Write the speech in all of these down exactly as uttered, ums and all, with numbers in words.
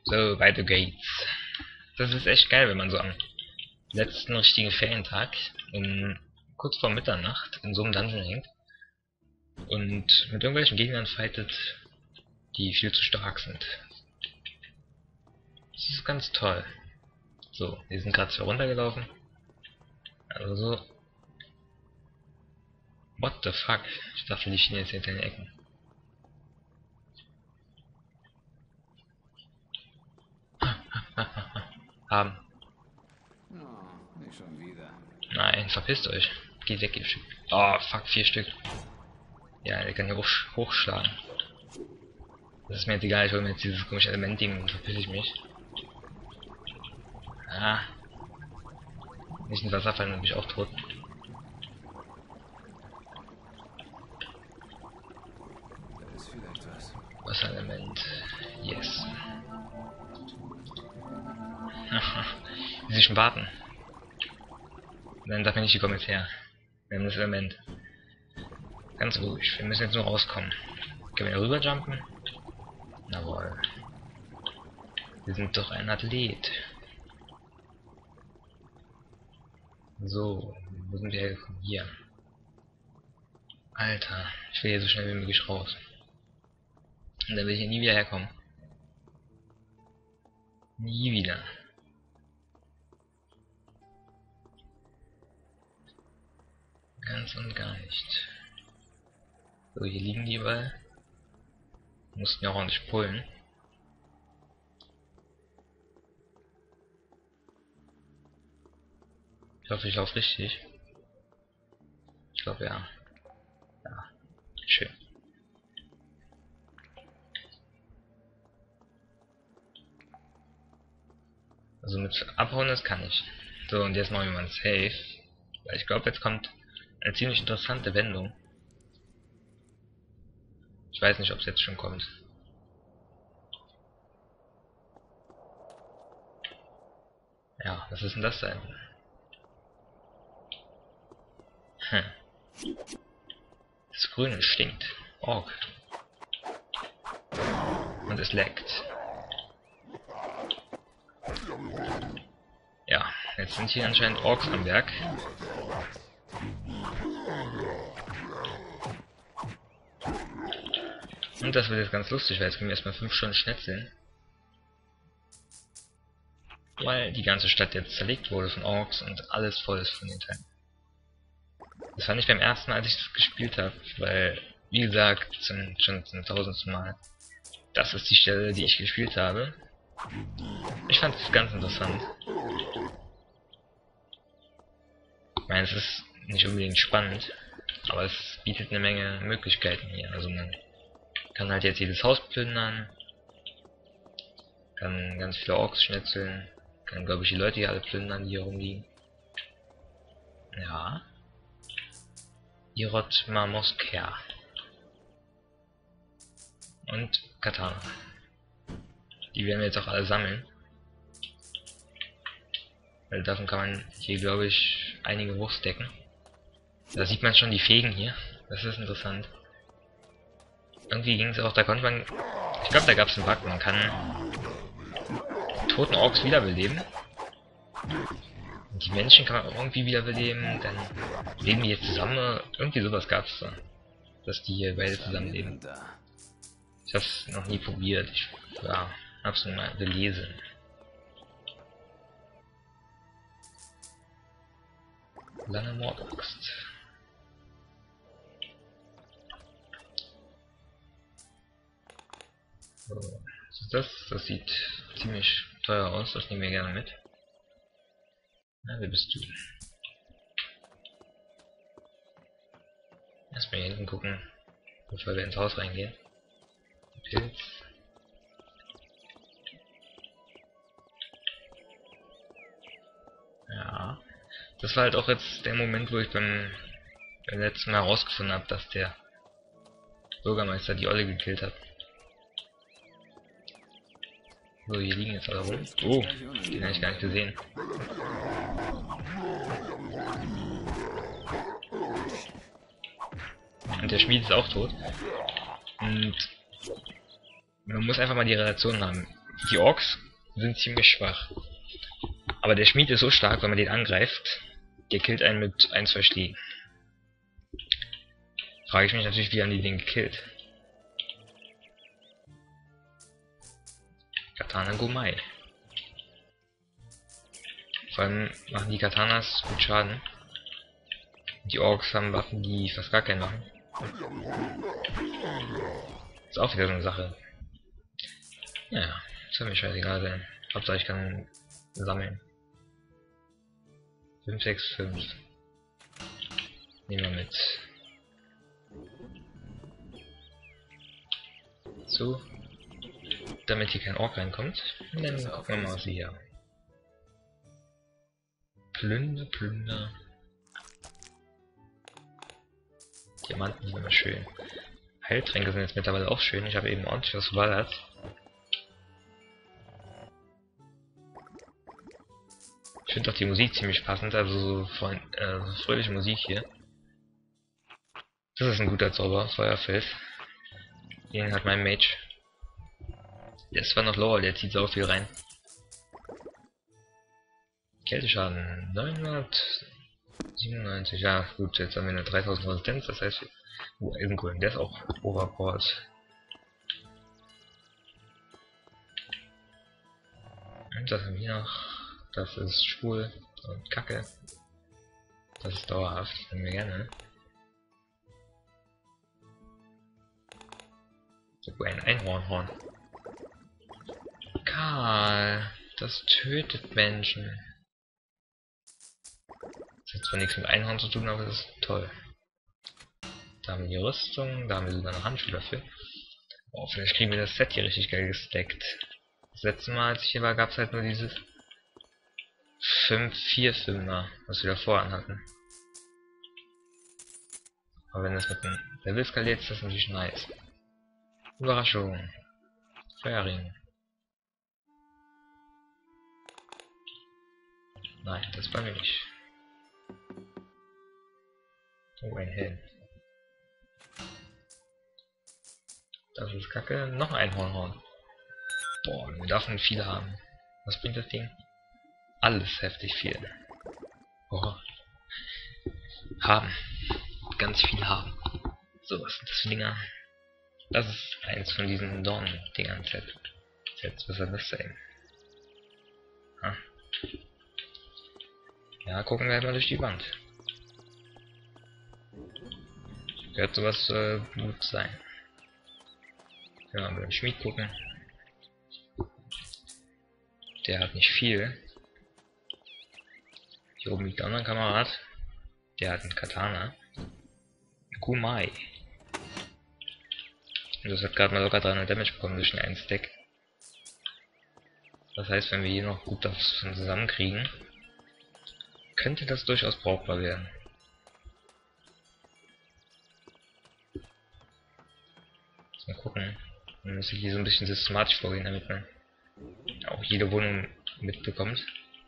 So, weiter geht's. Das ist echt geil, wenn man so am letzten richtigen Ferientag um kurz vor Mitternacht in so einem Dungeon hängt und mit irgendwelchen Gegnern fightet, die viel zu stark sind. Das ist ganz toll. So, wir sind gerade so runtergelaufen. Also so. What the fuck? Ich dachte, die stehen jetzt hinter den Ecken. Haben. Oh, nicht schon wieder. Nein, verpisst euch. Geht weg, ihr Stück. Oh, fuck, vier Stück. Ja, der kann hier hoch, hochschlagen. Das ist mir jetzt egal, ich hole mir jetzt dieses komische Element-Ding und verpiss ich mich. Ah. Nicht ins Wasser fallen, dann bin ich auch tot. Da ist vielleicht was. Wasserelement. Yes. Wie sie schon warten. Dann darf mir nicht, die kommen jetzt her. Wir haben das Element. Ganz ruhig, wir müssen jetzt nur rauskommen. Können wir rüberjumpen? Jawohl. Wir sind doch ein Athlet. So, wo sind wir hergekommen? Hier. Alter, ich will hier so schnell wie möglich raus. Und dann will ich hier nie wieder herkommen. Nie wieder. Ganz und gar nicht. So, hier liegen die überall. Mussten ja auch ordentlich pullen. Ich hoffe, ich laufe richtig. Ich glaube ja. Ja. Schön. Also mit abhauen, das kann ich. So, und jetzt machen wir mal ein Save. Weil ich glaube, jetzt kommt eine ziemlich interessante Wendung. Ich weiß nicht, ob es jetzt schon kommt. Ja, was ist denn das da? Hm. Das Grüne stinkt. Ork. Und es leckt. Ja, jetzt sind hier anscheinend Orks am Werk. Und das wird jetzt ganz lustig, weil jetzt können wir erstmal fünf Stunden schnetzeln. Weil die ganze Stadt jetzt zerlegt wurde von Orks und alles voll ist von den Teilen. Das fand ich beim ersten Mal, als ich das gespielt habe, weil, wie gesagt, zum, schon zum tausendsten Mal, das ist die Stelle, die ich gespielt habe. Ich fand es ganz interessant. Ich meine, es ist nicht unbedingt spannend, aber es bietet eine Menge Möglichkeiten hier. Also man kann halt jetzt jedes Haus plündern, kann ganz viele Orks schnetzeln, kann, glaube ich, die Leute hier alle plündern, die hier rumliegen. Ja. Irot Marmosker. Und Katana. Die werden wir jetzt auch alle sammeln. Weil davon kann man hier, glaube ich, einige Wurst decken. Da sieht man schon die Fegen hier. Das ist interessant. Irgendwie ging es auch, da konnte man... Ich glaube, da gab es einen Bug. Man kann toten Orks wiederbeleben. Und die Menschen kann man auch irgendwie wiederbeleben. Dann leben die jetzt zusammen. Irgendwie sowas gab es da. Dass die hier beide zusammenleben. Ich hab's noch nie probiert. Ich ja, hab's nur mal gelesen. Lange Mordaxt. So, was ist das? Das sieht ziemlich teuer aus. Das nehmen wir gerne mit. Na, wer bist du? Erstmal hier hinten gucken, bevor wir ins Haus reingehen. Pilz. Ja. Das war halt auch jetzt der Moment, wo ich beim, beim letzten Mal herausgefunden habe, dass der Bürgermeister die Olle gekillt hat. So, hier liegen jetzt alle rum. Oh, den habe ich gar nicht gesehen. Und der Schmied ist auch tot. Und man muss einfach mal die Relation haben. Die Orks sind ziemlich schwach. Aber der Schmied ist so stark, wenn man den angreift, der killt einen mit ein, zwei Schlägen. Frage ich mich natürlich, wie haben die den gekillt? Katana Gomai. Vor allem machen die Katanas gut Schaden. Die Orks haben Waffen, die fast gar keinen machen. Ist auch wieder so eine Sache. Naja, soll mir scheißegal sein. Hauptsache ich kann sammeln. fünf, sechs, fünf. Nehmen wir mit. So. Damit hier kein Ork reinkommt. Und dann gucken wir mal, was wir hier haben. Plünder, Plünder. Diamanten sind immer schön. Heiltränke sind jetzt mittlerweile auch schön. Ich habe eben ordentlich was geballert. Ich finde auch die Musik ziemlich passend, also so von, äh, so fröhliche Musik hier. Das ist ein guter Zauber, Feuerfeld. Den hat mein Mage. Der ist zwar noch lower, der zieht so viel rein. Kälteschaden neunhundertsiebenundneunzig, ja gut, jetzt haben wir eine dreitausend Resistenz, das heißt, oh, Eisenkohlen, der ist auch overpowered. Und das haben wir noch. Das ist schwul und kacke. Das ist dauerhaft, das nehmen wir gerne. So, ein Einhornhorn. Karl, das tötet Menschen. Das hat zwar nichts mit Einhorn zu tun, aber das ist toll. Da haben wir die Rüstung, da haben wir sogar noch Handschuhe dafür. Oh, vielleicht kriegen wir das Set hier richtig geil gestackt. Das letzte Mal, als ich hier war, gab es halt nur dieses fünf vier fünfer, was wir davor anhatten. Aber wenn das mit dem Level skaliert, ist das natürlich nice. Überraschung. Feuerring. Nein, das war mir nicht. Oh, ein Helm. Das ist kacke. Noch ein Hornhorn. Boah, wir dürfen viel haben. Was bringt das Ding? Alles heftig viel. Boah. Haben. Ganz viel haben. So, was sind das für Dinger? Das ist eins von diesen Dornen-Dingern. Jetzt, was soll das sein? Ah. Ja, gucken wir halt mal durch die Wand. Wird sowas äh, gut sein. Können wir mal beim Schmied gucken. Der hat nicht viel. Hier oben liegt ein anderer Kamerad. Der hat einen Katana. Gumai. Und das hat gerade mal locker dreihundert Damage bekommen durch den einen Stack. Das heißt, wenn wir hier noch gut das zusammenkriegen, könnte das durchaus brauchbar werden. Mal gucken. Man muss hier so ein bisschen systematisch vorgehen, damit man auch jede Wohnung mitbekommt.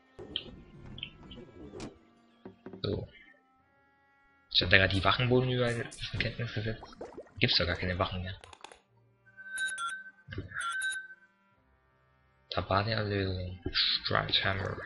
So. Ich hatte gerade die Wachenboden über in Kenntnis gesetzt. Gibt's doch gar keine Wachen mehr. Tabadia Lösung. Strikehammer.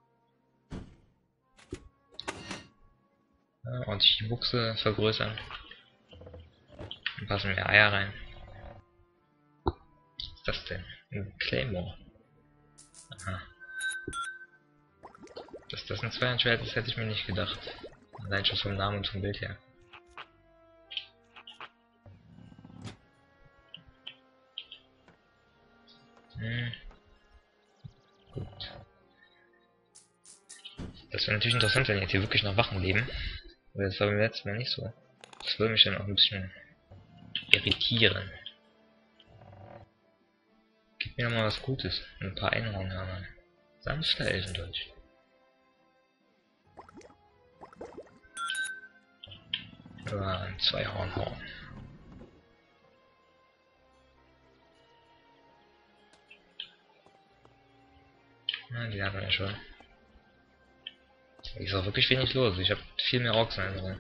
Ja, und die Buchse vergrößern. Dann passen mehr Eier rein. Was ist das denn? Ein Claymore. Aha. Dass das ein Zweihandschwert ist, hätte ich mir nicht gedacht. Allein schon vom Namen und vom Bild her. Hm. Gut. Das wäre natürlich interessant, wenn jetzt hier wirklich noch Wachen leben. Aber das war beim letzten Mal nicht so. Das würde mich dann auch ein bisschen irritieren. Gib mir noch mal was Gutes. Ein paar Einhornhörner. Sanfter Elfendeutsch. Oder ein Zweihornhorn. Na, die hatten wir ja schon. Hier ist auch wirklich wenig los. Ich habe viel mehr Orks in drin.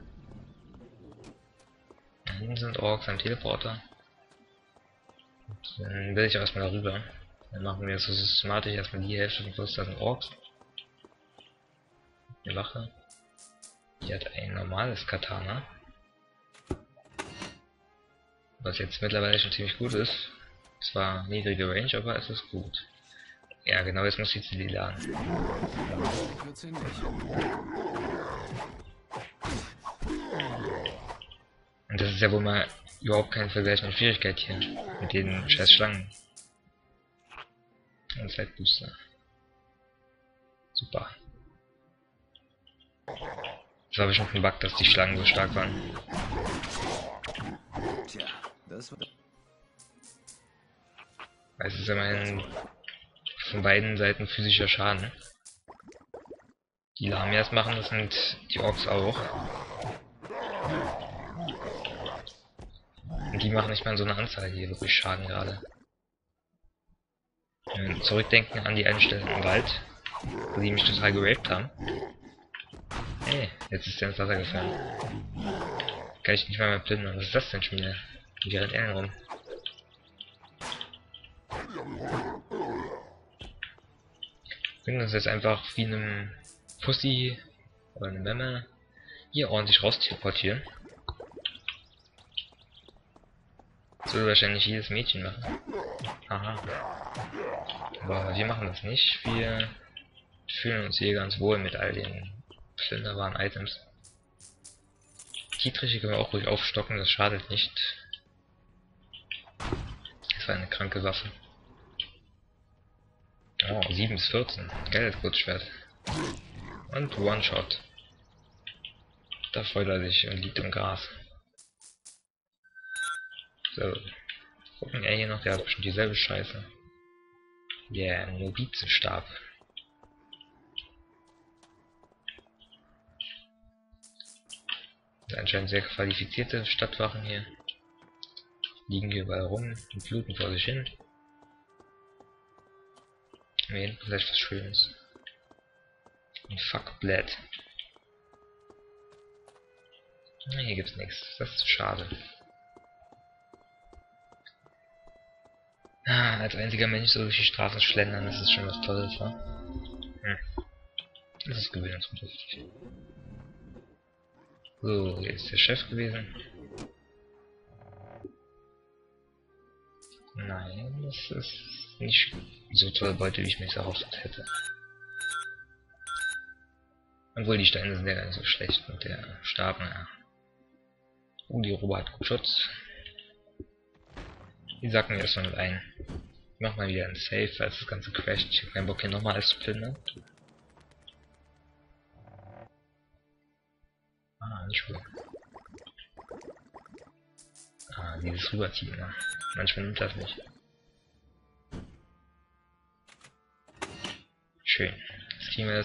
Da hinten sind Orks am Teleporter. Dann will ich auch erstmal darüber. Dann machen wir so systematisch erstmal die Hälfte von plus das sind Orks. Eine Wache. Die hat ein normales Katana. Was jetzt mittlerweile schon ziemlich gut ist. Zwar niedrige Range, aber es ist gut. Ja genau, jetzt muss ich C D laden. Wird ziemlich. Und das ist ja wohl mal überhaupt kein Vergleich mit Schwierigkeit hier. Mit den scheiß Schlangen. Und Zeitbooster. Super. Das war bestimmt ein Bug, dass die Schlangen so stark waren. Tja, das wird. Weil es ist immerhin von beiden Seiten physischer Schaden. Die Lamias machen, das sind die Orks auch. Und die machen nicht mal so eine Anzahl hier wirklich Schaden gerade. Wenn wir zurückdenken an die eine Stelle im Wald, wo die mich total geraped haben. Hey, jetzt ist der ins Wasser gefallen. Kann ich nicht mal mehr plündern. Was ist das denn schon wieder? Wie rennt er denn rum? Bringen uns jetzt einfach wie einem Pussy oder eine Memme hier ordentlich raus teleportieren. Das würde wahrscheinlich jedes Mädchen machen. Aha. Aber wir machen das nicht. Wir fühlen uns hier ganz wohl mit all den plünderbaren Items. Dietriche können wir auch ruhig aufstocken, das schadet nicht. Das war eine kranke Waffe. Oh, sieben bis vierzehn. Geiles Kurzschwert. Und One-Shot. Da freut er sich und liegt im Gras. So. Gucken er hier noch, der hat bestimmt dieselbe Scheiße. Der yeah, Novizenstab. Anscheinend sehr qualifizierte Stadtwachen hier. Liegen hier überall rum und bluten vor sich hin. Hier hinten vielleicht was Schönes. Ein Fuckblät. Hier gibt's nichts. Das ist schade. Ah, als einziger Mensch so durch die Straßen schlendern, das ist schon was Tolles, wa? Hm. Das ist gewöhnungsbedürftig. So, hier ist der Chef gewesen. Nein, das ist nicht so toll Beute, wie ich mir das erhofft hätte. Obwohl die Steine sind ja gar nicht so schlecht und der Stab, naja. Oh, die Robe hat gut Schutz. Die sacken wir erstmal mit ein. Ich mach mal wieder ein Save, falls das Ganze crasht. Ich hab keinen Bock hier nochmal alles zu plündern. Ah, nicht gut. Ah, dieses Rüberziehen, ne? Manchmal nimmt das nicht. Schön. Jetzt kriegen wir das